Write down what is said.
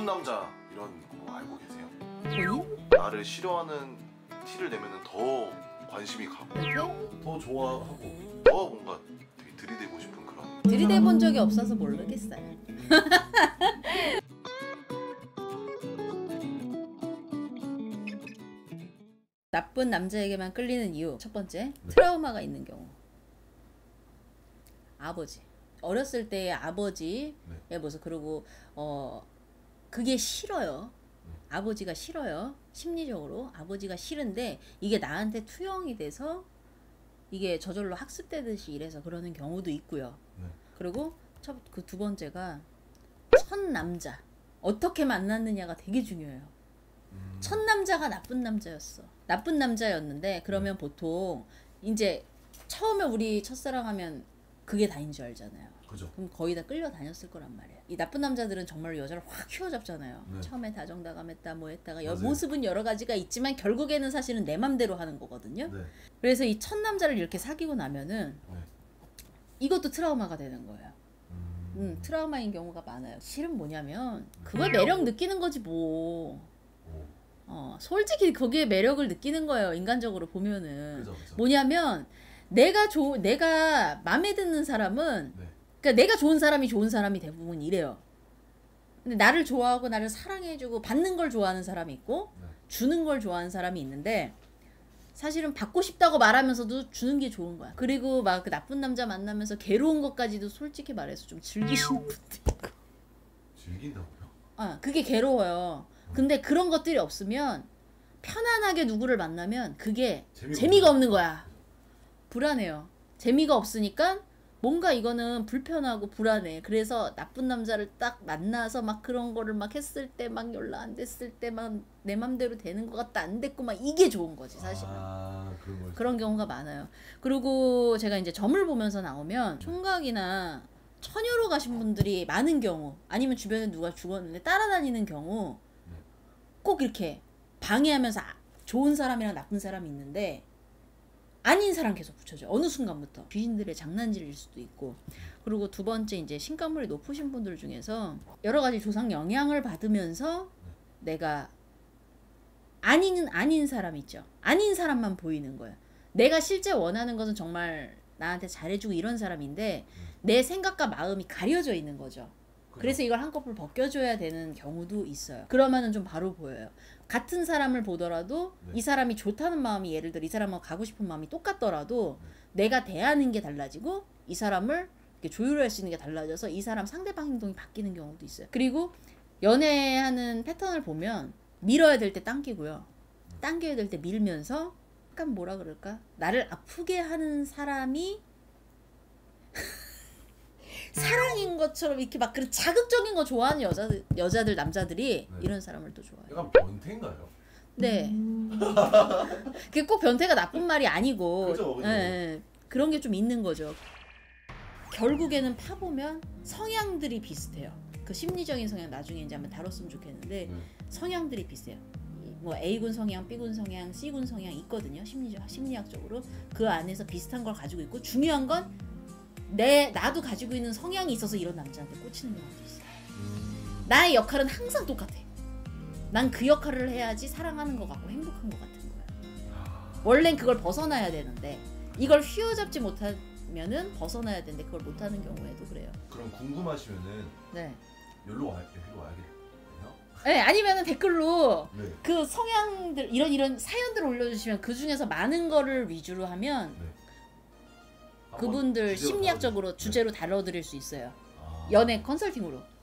나쁜 남자 이런 거 알고 계세요? 본인? 나를 싫어하는 티를 내면은 더 관심이 가고 이렇게? 더 좋아하고 더 뭔가 되게 들이대고 싶은 그런. 들이대본 적이 없어서 모르겠어요. 나쁜 남자에게만 끌리는 이유 첫 번째, 트라우마가 있는 경우. 아버지, 어렸을 때의 아버지의 모습. 그리고 그게 싫어요. 아버지가 싫어요. 심리적으로 아버지가 싫은데 이게 나한테 투영이 돼서 이게 저절로 학습되듯이 이래서 그러는 경우도 있고요. 그리고 그 두 번째가 첫 남자, 어떻게 만났느냐가 되게 중요해요. 첫 남자가 나쁜 남자였어. 나쁜 남자였는데 그러면 보통 이제 처음에 우리 첫사랑하면 그게 다인 줄 알잖아요. 그죠. 그럼 거의 다 끌려다녔을 거란 말이에요. 이 나쁜 남자들은 정말 여자를 확 휘어잡잖아요. 네. 처음에 다정다감했다 뭐 했다가 맞아요. 모습은 여러 가지가 있지만 결국에는 사실은 내 맘대로 하는 거거든요. 네. 그래서 이 첫 남자를 이렇게 사귀고 나면은 이것도 트라우마가 되는 거예요. 트라우마인 경우가 많아요. 실은 뭐냐면 그걸 매력 느끼는 거지 뭐. 솔직히 거기에 매력을 느끼는 거예요. 인간적으로 보면은. 그죠. 뭐냐면 내가 마음에 드는 사람은 그러니까 내가 좋은 사람이 대부분 이래요. 근데 나를 좋아하고 나를 사랑해주고 받는 걸 좋아하는 사람이 있고 주는 걸 좋아하는 사람이 있는데 사실은 받고 싶다고 말하면서도 주는 게 좋은 거야. 그리고 막 그 나쁜 남자 만나면서 괴로운 것까지도 솔직히 말해서 좀 즐기시는 분도 있고. 즐긴다고요? 그게 괴로워요. 근데 그런 것들이 없으면 편안하게 누구를 만나면 그게 재미가 없는 거야. 불안해요. 재미가 없으니까 뭔가 이거는 불편하고 불안해. 그래서 나쁜 남자를 딱 만나서 막 그런 거를 막 했을 때 막 연락 안 됐을 때 막 내 맘대로 되는 것 같다 안 됐고 막 이게 좋은 거지 사실은. 그런 경우가 많아요. 그리고 제가 이제 점을 보면서 나오면 총각이나 처녀로 가신 분들이 많은 경우 아니면 주변에 누가 죽었는데 따라다니는 경우 꼭 이렇게 방해하면서 좋은 사람이랑 나쁜 사람이 있는데 아닌 사람 계속 붙여줘. 어느 순간부터 귀신들의 장난질일 수도 있고. 그리고 두 번째 이제 신강물이 높으신 분들 중에서 여러 가지 조상 영향을 받으면서 내가 아닌 사람 있죠. 아닌 사람만 보이는 거야. 내가 실제 원하는 것은 정말 나한테 잘해주고 이런 사람인데 내 생각과 마음이 가려져 있는 거죠. 그래서 이걸 한꺼풀 벗겨줘야 되는 경우도 있어요. 그러면은 좀 바로 보여요. 같은 사람을 보더라도 이 사람이 좋다는 마음이 예를 들어 이 사람하고 가고 싶은 마음이 똑같더라도 내가 대하는 게 달라지고 이 사람을 이렇게 조율할 수 있는 게 달라져서 이 사람 상대방 행동이 바뀌는 경우도 있어요. 그리고 연애하는 패턴을 보면 밀어야 될 때 당기고요. 당겨야 될 때 밀면서 약간 뭐라 그럴까? 나를 아프게 하는 사람이 사랑인 것처럼 이렇게 막 그런 자극적인 거 좋아하는 여자들 남자들이 이런 사람을 또 좋아해요. 약간 변태인가요? 네. 그게 꼭 변태가 나쁜 말이 아니고 그죠. 그런 게 좀 있는 거죠. 결국에는 파보면 성향들이 비슷해요. 그 심리적인 성향 나중에 이제 한번 다뤘으면 좋겠는데 성향들이 비슷해요. 뭐 A군 성향, B군 성향, C군 성향 있거든요. 심리학적으로 그 안에서 비슷한 걸 가지고 있고 중요한 건 나도 가지고 있는 성향이 있어서 이런 남자한테 꽂히는 경우도 있어요. 나의 역할은 항상 똑같아. 난 그 역할을 해야지 사랑하는 것 같고 행복한 것 같은 거야. 원래는 그걸 벗어나야 되는데 이걸 휘어잡지 못하면은 벗어나야 되는데 그걸 못하는 경우에도 그래요. 그럼 궁금하시면은 여기로 와야겠네요. 네, 아니면은 댓글로 그 성향들 이런 사연들을 올려주시면 그 중에서 많은 거를 위주로 하면 그분들 심리학적으로 주제로 다뤄드릴 수 있어요. 연애 컨설팅으로.